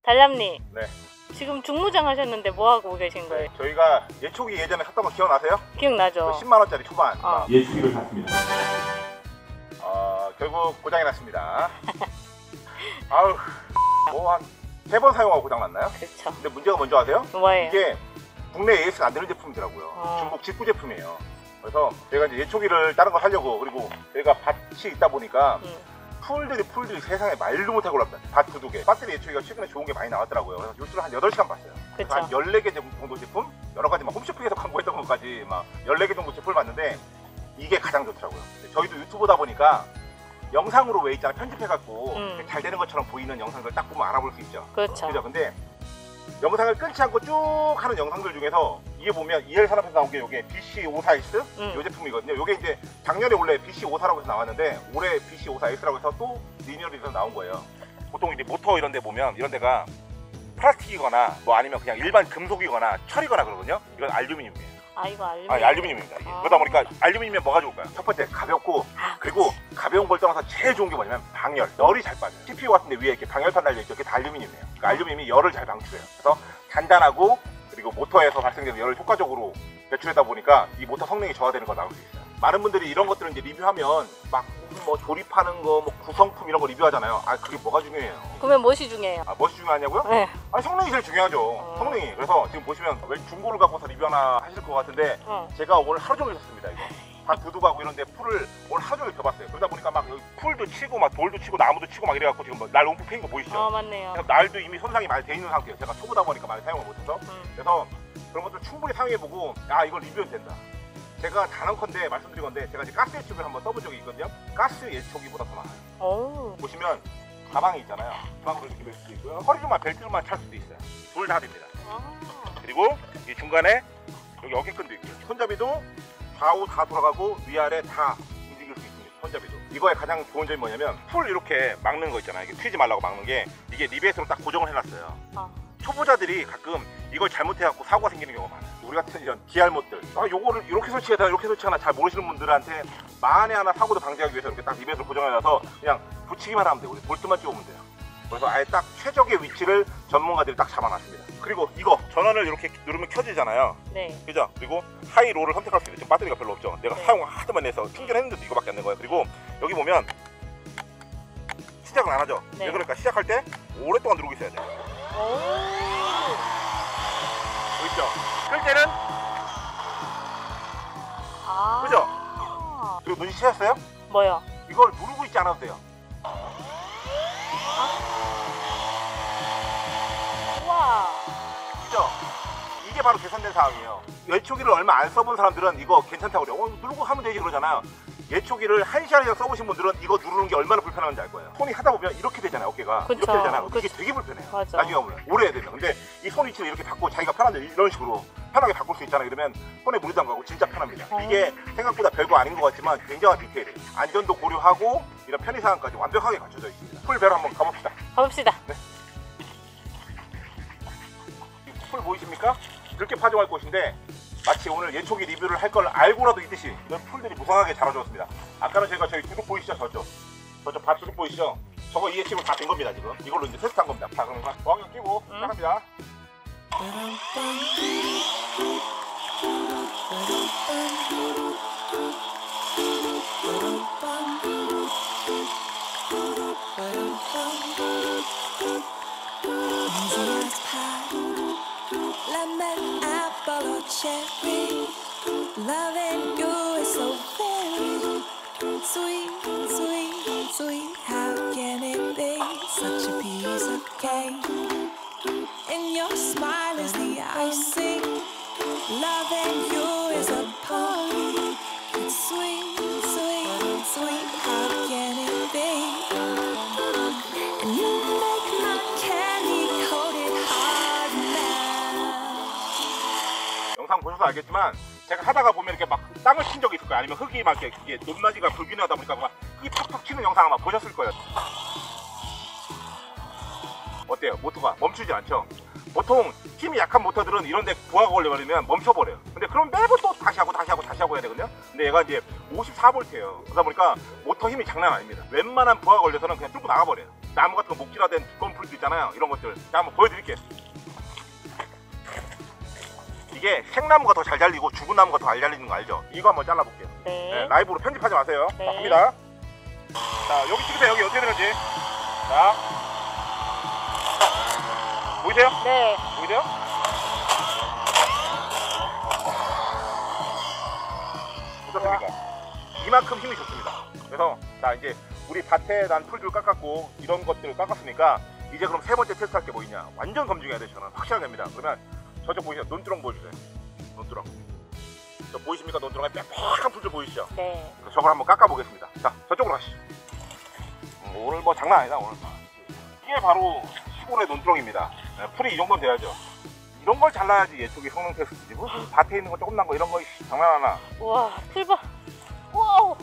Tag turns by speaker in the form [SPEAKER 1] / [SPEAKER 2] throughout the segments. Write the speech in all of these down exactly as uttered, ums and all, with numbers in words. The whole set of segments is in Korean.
[SPEAKER 1] 달람님.
[SPEAKER 2] 네.
[SPEAKER 1] 지금 중무장 하셨는데 뭐 하고 계신 거예요?
[SPEAKER 2] 네, 저희가 예초기 예전에 샀던 거 기억나세요?
[SPEAKER 1] 기억나죠?
[SPEAKER 2] 십만 원짜리 초반
[SPEAKER 1] 어.
[SPEAKER 2] 예초기를 샀습니다. 어, 결국 고장이 났습니다. 아우, 뭐 한 세 번 사용하고 고장 났나요?
[SPEAKER 1] 그렇죠.
[SPEAKER 2] 근데 문제가 뭔지 아세요?
[SPEAKER 1] 뭐예요?
[SPEAKER 2] 이게 국내 에이에스가 안 되는 제품이더라고요.
[SPEAKER 1] 어.
[SPEAKER 2] 중국 직구 제품이에요. 그래서 저희가 이제 예초기를 다른 걸 하려고, 그리고 저희가 밭이 있다 보니까
[SPEAKER 1] 음.
[SPEAKER 2] 풀들이 풀들이 세상에 말도 못하고 올랍니다. 밭 두 두 개. 배터리 예초기가 최근에 좋은 게 많이 나왔더라고요. 그래서 뉴스를 한 여덟 시간 봤어요.
[SPEAKER 1] 그쵸.
[SPEAKER 2] 한 열네 개 정도 제품? 여러 가지 막 홈쇼핑에서 광고했던 것까지 막 열네 개 정도 제품을 봤는데 이게 가장 좋더라고요. 저희도 유튜브다 보니까 영상으로 왜 있잖아, 편집해갖고
[SPEAKER 1] 음.
[SPEAKER 2] 잘 되는 것처럼 보이는 영상들 딱 보면 알아볼 수 있죠.
[SPEAKER 1] 그렇죠.
[SPEAKER 2] 그죠? 근데 영상을 끊지 않고 쭉 하는 영상들 중에서 이게 보면 이엘 산업에서 나온 게 이게 비씨 오십사 에스
[SPEAKER 1] 음.
[SPEAKER 2] 이 제품이거든요. 이게 이제 작년에 원래 비씨 오십사라고 해서 나왔는데 올해 비씨 오십사 에스라고 해서 또 리니어리에서 나온 거예요. 보통 이제 모터 이런 데 보면 이런 데가 플라스틱이거나 뭐 아니면 그냥 일반 금속이거나 철이거나 그러거든요. 이건 알루미늄이에요.
[SPEAKER 1] 아 이거 알루미늄.
[SPEAKER 2] 아, 알루미늄입니다. 이게.
[SPEAKER 1] 아.
[SPEAKER 2] 그러다 보니까 알루미늄이면 뭐가 좋을까요? 첫 번째 가볍고,
[SPEAKER 1] 아,
[SPEAKER 2] 그리고 가벼운 걸 떠나서 제일 좋은 게 뭐냐면 방열, 열이 잘 빠져요. 씨피유 같은 데 위에 이렇게 방열판 달려있죠. 그게 다 알루미늄이에요. 그러니까 알루미늄이 열을 잘 방출해요. 그래서 단단하고, 그리고 모터에서 발생되는 열을 효과적으로 배출하다 보니까 이 모터 성능이 저하되는 걸 막을 수 있어요. 많은 분들이 이런 것들을 이제 리뷰하면 막 뭐 조립하는 거, 뭐 구성품 이런 거 리뷰하잖아요. 아, 그게 뭐가 중요해요?
[SPEAKER 1] 그러면 무엇이 중요해요?
[SPEAKER 2] 아, 무엇이 중요하냐고요?
[SPEAKER 1] 네.
[SPEAKER 2] 아니, 성능이 제일 중요하죠.
[SPEAKER 1] 어.
[SPEAKER 2] 성능이. 그래서 지금 보시면 왜 중고를 갖고서 리뷰 하나 하실 것 같은데
[SPEAKER 1] 어.
[SPEAKER 2] 제가 오늘 하루 종일 샀습니다. 이거 다 두둑하고 이런데 풀을 오늘 하루 종일 펴봤어요. 그러다 보니까 막 여기 풀도 치고 막 돌도 치고 나무도 치고 막 이래갖고 지금 날 움푹 패인 거 보이시죠?
[SPEAKER 1] 어 맞네요.
[SPEAKER 2] 그래서 날도 이미 손상이 많이 돼 있는 상태예요. 제가 초보다 보니까 많이 사용을 못해서.
[SPEAKER 1] 음.
[SPEAKER 2] 그래서 그런 것들 충분히 사용해보고 아 이거 리뷰는 된다. 제가 단언컨대 말씀드린 건데 제가 이제 가스 예초기를 한번 써본 적이 있거든요. 가스 예초기보다 더 나아요.
[SPEAKER 1] 오.
[SPEAKER 2] 보시면 가방이 있잖아요. 가방으로 이렇게 멜 수도 있고요. 허리만 벨트만 찰 수도 있어요. 둘 다 됩니다.
[SPEAKER 1] 아.
[SPEAKER 2] 그리고 이 중간에 여기 어깨끈도 있고요. 손잡이도 좌우 다 돌아가고 위아래 다 움직일 수 있습니다. 손잡이도. 이거의 가장 좋은 점이 뭐냐면 풀 이렇게 막는 거 있잖아요. 이게 튀지 말라고 막는 게 이게 리벳으로 딱 고정을 해놨어요.
[SPEAKER 1] 아.
[SPEAKER 2] 초보자들이 가끔 이걸 잘못해갖고 사고가 생기는 경우가 많아요. 우리 같은 이런 기알못들 아 요거를 이렇게 설치해야 되나 이렇게 설치하나 잘 모르시는 분들한테 만에 하나 사고도 방지하기 위해서 이렇게 딱 리벳으로 고정해놔서 그냥 붙이기만 하면 돼요. 우리 볼트만 찍으면 돼요. 그래서 아예 딱 최적의 위치를 전문가들이 딱 잡아놨습니다. 그리고 이거 전원을 이렇게 누르면 켜지잖아요.
[SPEAKER 1] 네.
[SPEAKER 2] 그죠? 그리고 하이 로를 선택할 수 있어요. 지금 배터리가 별로 없죠. 내가
[SPEAKER 1] 네.
[SPEAKER 2] 사용을 하드만 해서 충전했는데도 이거밖에 안 된 거예요. 그리고 여기 보면 시작은 안 하죠.
[SPEAKER 1] 네.
[SPEAKER 2] 왜 그러니까 시작할 때 오랫동안 누르고 있어야 돼요.
[SPEAKER 1] 오.
[SPEAKER 2] 보이시죠? 끌 때는
[SPEAKER 1] 아.
[SPEAKER 2] 그죠? 그리고 눈치채셨어요?
[SPEAKER 1] 뭐요?
[SPEAKER 2] 이걸 누르고 있지 않아도 돼요.
[SPEAKER 1] 우와.
[SPEAKER 2] 그죠? 이게 바로 개선된 상황이에요. 예초기를 얼마 안 써본 사람들은 이거 괜찮다고 그래요. 어, 누르고 하면 되지 그러잖아요. 예초기를 한 시간 이상 써보신 분들은 이거 누르는 게 얼마나 불편한지 알 거예요. 손이 하다 보면 이렇게 되잖아요. 어깨가
[SPEAKER 1] 그쵸.
[SPEAKER 2] 이렇게 되잖아요. 이게
[SPEAKER 1] 그쵸.
[SPEAKER 2] 되게 불편해요.
[SPEAKER 1] 맞아.
[SPEAKER 2] 나중에 오면 오래 해야 되면. 근데 이 손 위치를 이렇게 바꾸고 자기가 편한데 이런 식으로 편하게 바꿀 수 있잖아요. 이러면 손에 무리도 안 가고 진짜 편합니다.
[SPEAKER 1] 어.
[SPEAKER 2] 이게 생각보다 별거 아닌 것 같지만 굉장한 디테일이에요. 안전도 고려하고 이런 편의사항까지 완벽하게 갖춰져 있습니다. 풀 배로 한번 가봅시다.
[SPEAKER 1] 가봅시다.
[SPEAKER 2] 풀 보이십니까? 그렇게 파종할 곳인데 마치 오늘 예초기 리뷰를 할 걸 알고라도 있듯이 이런 풀들이 무성하게 자라줬습니다. 아까는 제가 저희 두둑 보이시죠? 저쪽 저쪽 밭 두둑 보이시죠? 저거 이 예초기 다 된 겁니다. 지금 이걸로 이제 테스트한 겁니다. 자 그럼 보안경 끼고
[SPEAKER 1] 응?
[SPEAKER 2] 시작합니다.
[SPEAKER 3] Lemon, apple or cherry, loving you is so very sweet, sweet, sweet. How can it be such a piece of cake? And your smile is the icing. Loving you is a party. It's sweet, sweet, sweet. How can it be? And you make my candy coated heart melt.
[SPEAKER 2] 영상 보셔서 알겠지만 제가 하다가 보면 이렇게 막 땅을 친 적이 있을 거예요. 아니면 흙이 막 이렇게 이게 높낮이가 불균형하다 보니까 막 흙이 팍팍 튀는 영상 아마 보셨을 거예요. 어때요? 모터가 멈추지 않죠? 보통 힘이 약한 모터들은 이런데 부하가 걸려버리면 멈춰버려요. 근데 그럼 매번 또 다시 하고 다시 하고 다시 하고 해야 되거든요. 근데 얘가 이제 오십사 볼트예요. 그러다 보니까 모터 힘이 장난 아닙니다. 웬만한 부하가 걸려서는 그냥 뚫고 나가버려요. 나무 같은 거 목질화된 두꺼운 풀도 있잖아요. 이런 것들 자 한번 보여드릴게요. 이게 생나무가 더 잘 잘리고 죽은 나무가 더 잘 잘리는 거 알죠? 이거 한번 잘라볼게요.
[SPEAKER 1] 네.
[SPEAKER 2] 네, 라이브로 편집하지 마세요.
[SPEAKER 1] 네.
[SPEAKER 2] 자, 갑니다. 자, 여기 찍으세요. 여기 어떻게 되는지. 자, 보이세요?
[SPEAKER 1] 네.
[SPEAKER 2] 보이세요? 어떻습니까? 이만큼 힘이 좋습니다. 그래서 자 이제 우리 밭에 난 풀들 깎았고 이런 것들을 깎았으니까 이제 그럼 세 번째 테스트 할 게 뭐있냐? 완전 검증해야 돼. 저는 확실하게 합니다. 그러면 저쪽 보이세요? 논두렁 보여주세요. 논두렁. 저 보이십니까? 논두렁에 빽빽한 풀들 보이시죠?
[SPEAKER 1] 네.
[SPEAKER 2] 저걸 한번 깎아보겠습니다. 자, 저쪽으로 가시죠. 음, 오늘 뭐 장난 아니다 오늘. 이게 바로 시골의 논두렁입니다. 네, 풀이 이 정도는 돼야죠. 이런 걸 잘라야지 예초기 성능 테스트지. 무슨 밭에 있는 거 조금 난 거 이런 거 이씨, 장난하나?
[SPEAKER 1] 우와, 풀봐. 와우.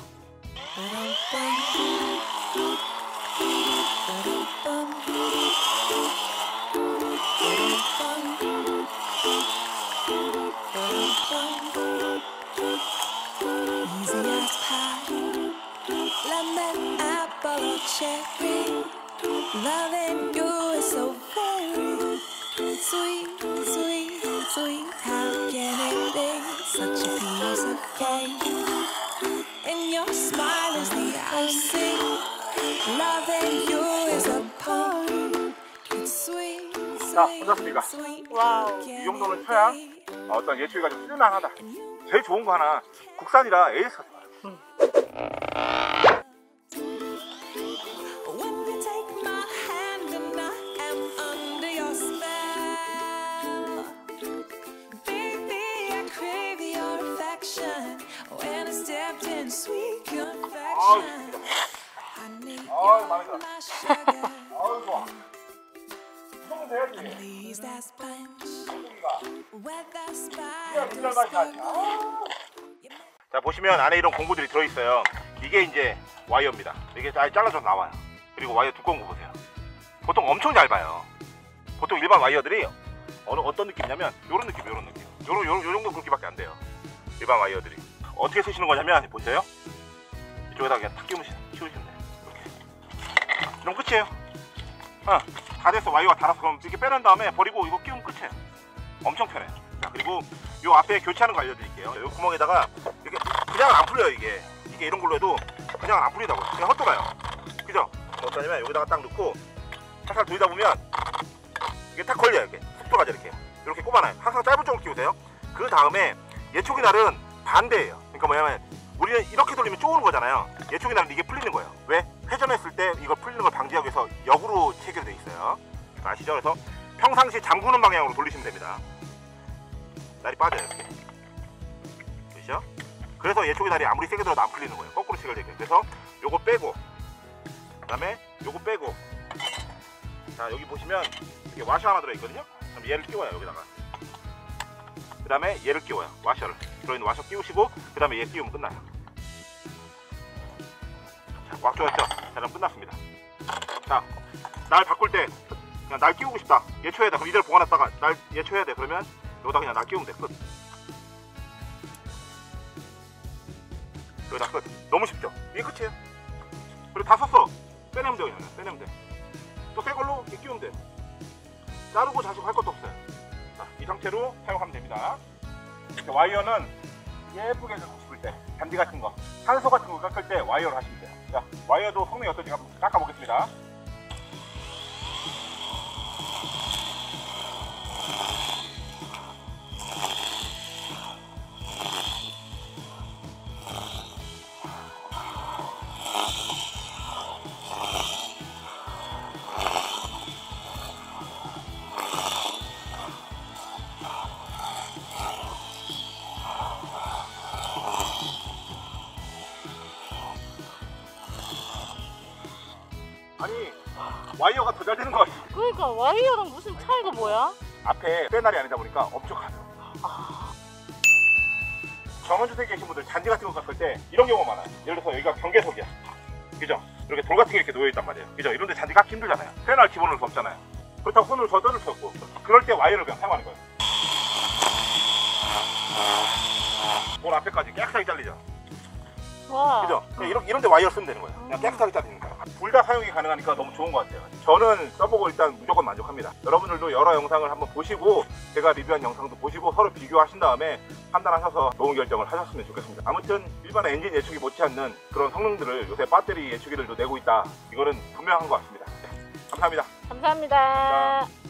[SPEAKER 3] Easy as pie, lemon, apple, or cherry. Loving you is so very sweet, sweet, sweet. How can it be such a piece of cake? And your smile is the icing. Loving you is a poem. It's sweet,
[SPEAKER 2] 자,
[SPEAKER 3] sweet,
[SPEAKER 2] 어떻습니까?
[SPEAKER 3] sweet.
[SPEAKER 1] 와우.
[SPEAKER 2] 이 정도는 쳐야 어, 어떤 예초기가 좀 쓸만하다. 제일 좋은 거 하나 국산이라 에이스가 좋아요.
[SPEAKER 3] When you take my hand and I am under your spell, baby, I crave your affection. When I stepped in sweet confection, I need
[SPEAKER 2] 아유,
[SPEAKER 3] you,
[SPEAKER 2] 마음에 들어.
[SPEAKER 3] my sugar.
[SPEAKER 2] 아유 좋아. 이 정도 돼야지.
[SPEAKER 3] Please, that sponge,
[SPEAKER 2] 예초기가.
[SPEAKER 3] where the
[SPEAKER 2] 그냥
[SPEAKER 3] spiders
[SPEAKER 2] 민날 맛이 나지.
[SPEAKER 3] go.
[SPEAKER 2] 자 보시면 안에 이런 공구들이 들어있어요. 이게 이제 와이어입니다. 이게 아예 잘라서 나와요. 그리고 와이어 두꺼운 거 보세요. 보통 엄청 얇아요. 보통 일반 와이어들이 어느 어떤 느낌이냐면 요런 느낌, 요런 느낌. 요런 요런 요 정도 굵기밖에 안 돼요. 일반 와이어들이 어떻게 쓰시는 거냐면 보세요. 이쪽에다 그냥 탁 끼우시면 키우시면 돼요. 이렇게. 그럼 끝이에요. 어, 다 됐어. 와이어가 닳아서 그럼 이렇게 빼낸 다음에 버리고 이거 끼우면 끝이에요. 엄청 편해요. 자, 그리고 요 앞에 교체하는 거 알려드릴게요. 요 구멍에다가 이렇게 그냥 안 풀려요. 이게 이게 이런 걸로 해도 그냥 안 풀리다고요. 그냥 헛돌아요. 그죠? 어떠냐면 여기다가 딱 넣고 살살 돌리다 보면 이게 딱 걸려요. 이렇게 속 들어가죠. 이렇게 이렇게 꼽아놔요. 항상 짧은 쪽으로 끼우세요. 그 다음에 예초기 날은 반대예요. 그러니까 뭐냐면 우리는 이렇게 돌리면 쪼는 거잖아요. 예초기 날은 이게 풀리는 거예요. 왜? 회전했을 때 이걸 풀리는 걸 방지하기 위해서 역으로 체결되어 있어요. 아시죠? 그래서 평상시 잠그는 방향으로 돌리시면 됩니다. 날이 빠져요. 이렇게 보이시죠? 그래서 예초기 날이 아무리 세게 들어도 안 풀리는 거예요. 거꾸로 체결되게. 그래서 요거 빼고 그 다음에 요거 빼고 자 여기 보시면 이렇게 와셔 하나 들어있거든요. 그럼 얘를 끼워요. 여기다가 그 다음에 얘를 끼워요. 와셔를 들어있는 와셔 끼우시고 그 다음에 얘 끼우면 끝나요. 자, 꽉 조였죠? 자 그럼 끝났습니다. 자 날 바꿀 때 그냥 날 끼우고 싶다. 예초해야 돼. 그럼 이대로 보관했다가 날 예초해야 돼. 그러면 여기다 그냥 날 끼우면 돼. 끝. 여기다 끝. 너무 쉽죠? 이게 끝이에요. 그리고 다 썼어. 빼내면 돼. 그냥 빼내면 돼. 또 새 걸로 이렇게 끼우면 돼. 자르고 자시고 할 것도 없어요. 자, 이 상태로 사용하면 됩니다. 이렇게 와이어는 예쁘게 좀 싶을 때 잔디 같은 거, 산소 같은 거 깎을 때 와이어로 하시면 돼요. 자, 와이어도 성능이 어떤지 한번 깎아보겠습니다. 아니 와이어가 더 잘 되는 것 같아.
[SPEAKER 1] 그러니까 와이어랑 무슨 차이가 뭐야?
[SPEAKER 2] 앞에 빼날이 아니다 보니까 엄청 가벼워.
[SPEAKER 1] 아,
[SPEAKER 2] 전원주택에 계신 분들 잔디 같은 거 깎을 때 이런 경우가 많아요. 예를 들어서 여기가 경계석이야. 그죠? 이렇게 돌 같은 게 이렇게 놓여있단 말이에요. 그죠? 이런데 잔디 깎기 힘들잖아요. 빼날 집어넣을 수 없잖아요. 그렇다고 손을 더 떠들 수 없고 그럴 때 와이어를 그냥 사용하는 거예요. 본 앞에까지 깨끗하게 잘리죠?
[SPEAKER 1] 와.
[SPEAKER 2] 그죠? 그냥 이런, 이런 데 와이어 쓰면 되는 거예요. 그냥 깨끗하게 잘리는 거예요. 둘 다 사용이 가능하니까 너무 좋은 것 같아요. 저는 써보고 일단 무조건 만족합니다. 여러분들도 여러 영상을 한번 보시고 제가 리뷰한 영상도 보시고 서로 비교하신 다음에 판단하셔서 좋은 결정을 하셨으면 좋겠습니다. 아무튼 일반의 엔진 예측이 못지않는 그런 성능들을 요새 배터리 예측기들도 내고 있다. 이거는 분명한 것 같습니다. 감사합니다.
[SPEAKER 1] 감사합니다.